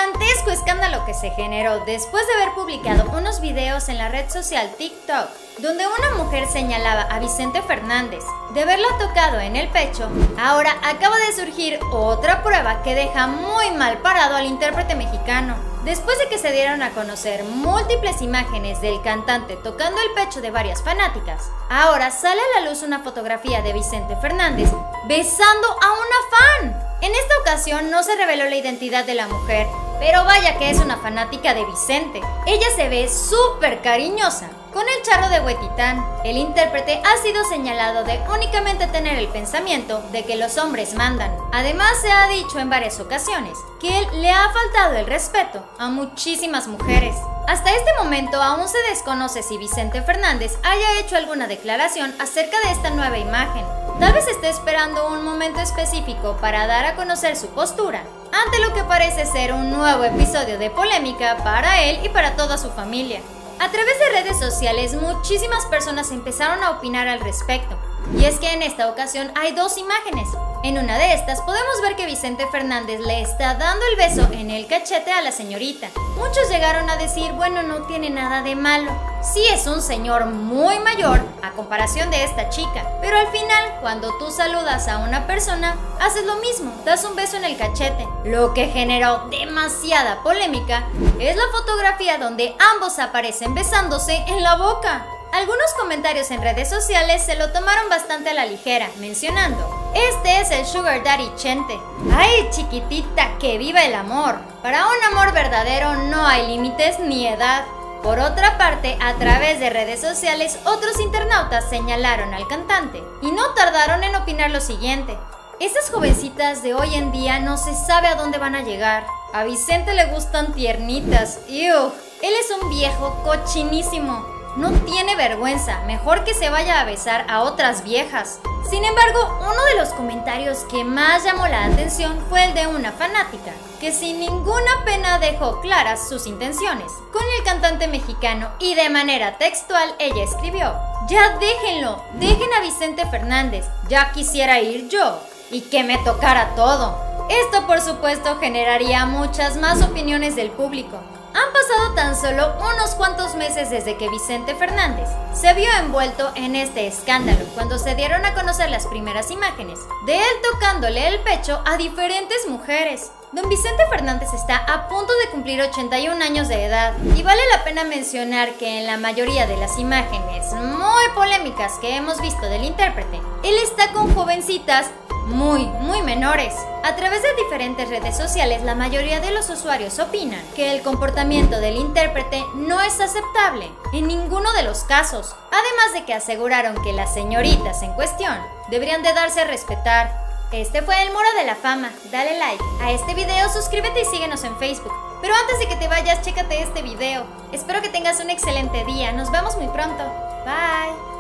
gigantesco escándalo que se generó después de haber publicado unos videos en la red social TikTok, donde una mujer señalaba a Vicente Fernández de haberla tocado en el pecho, ahora acaba de surgir otra prueba que deja muy mal parado al intérprete mexicano. Después de que se dieron a conocer múltiples imágenes del cantante tocando el pecho de varias fanáticas, ahora sale a la luz una fotografía de Vicente Fernández besando a una fan. En esta ocasión no se reveló la identidad de la mujer, pero vaya que es una fanática de Vicente. Ella se ve súper cariñosa con el charro de Huetitán. El intérprete ha sido señalado de únicamente tener el pensamiento de que los hombres mandan. Además, se ha dicho en varias ocasiones que él le ha faltado el respeto a muchísimas mujeres. Hasta este momento aún se desconoce si Vicente Fernández haya hecho alguna declaración acerca de esta nueva imagen. Tal vez esté esperando un momento específico para dar a conocer su postura ante lo que parece ser un nuevo episodio de polémica para él y para toda su familia. A través de redes sociales, muchísimas personas empezaron a opinar al respecto. Y es que en esta ocasión hay dos imágenes. En una de estas podemos ver que Vicente Fernández le está dando el beso en el cachete a la señorita. Muchos llegaron a decir, bueno, no tiene nada de malo. Sí es un señor muy mayor a comparación de esta chica, pero al final, cuando tú saludas a una persona, haces lo mismo, das un beso en el cachete. Lo que generó demasiada polémica es la fotografía donde ambos aparecen besándose en la boca. Algunos comentarios en redes sociales se lo tomaron bastante a la ligera, mencionando: este es el Sugar Daddy Chente. ¡Ay, chiquitita, que viva el amor! Para un amor verdadero no hay límites ni edad. Por otra parte, a través de redes sociales, otros internautas señalaron al cantante y no tardaron en opinar lo siguiente: esas jovencitas de hoy en día no se sabe a dónde van a llegar. A Vicente le gustan tiernitas. ¡Ew! Él es un viejo cochinísimo. No tiene vergüenza, mejor que se vaya a besar a otras viejas. Sin embargo, uno de los comentarios que más llamó la atención fue el de una fanática, que sin ninguna pena dejó claras sus intenciones con el cantante mexicano y de manera textual ella escribió: ya déjenlo, dejen a Vicente Fernández, ya quisiera ir yo y que me tocara todo. Esto por supuesto generaría muchas más opiniones del público. Han pasado tan solo unos cuantos meses desde que Vicente Fernández se vio envuelto en este escándalo, cuando se dieron a conocer las primeras imágenes de él tocándole el pecho a diferentes mujeres. Don Vicente Fernández está a punto de cumplir 81 años de edad y vale la pena mencionar que en la mayoría de las imágenes muy polémicas que hemos visto del intérprete, él está con jovencitas muy menores. A través de diferentes redes sociales, la mayoría de los usuarios opinan que el comportamiento del intérprete no es aceptable en ninguno de los casos, además de que aseguraron que las señoritas en cuestión deberían de darse a respetar. Este fue el Muro de la Fama. Dale like a este video, suscríbete y síguenos en Facebook. Pero antes de que te vayas, chécate este video. Espero que tengas un excelente día. Nos vemos muy pronto. Bye.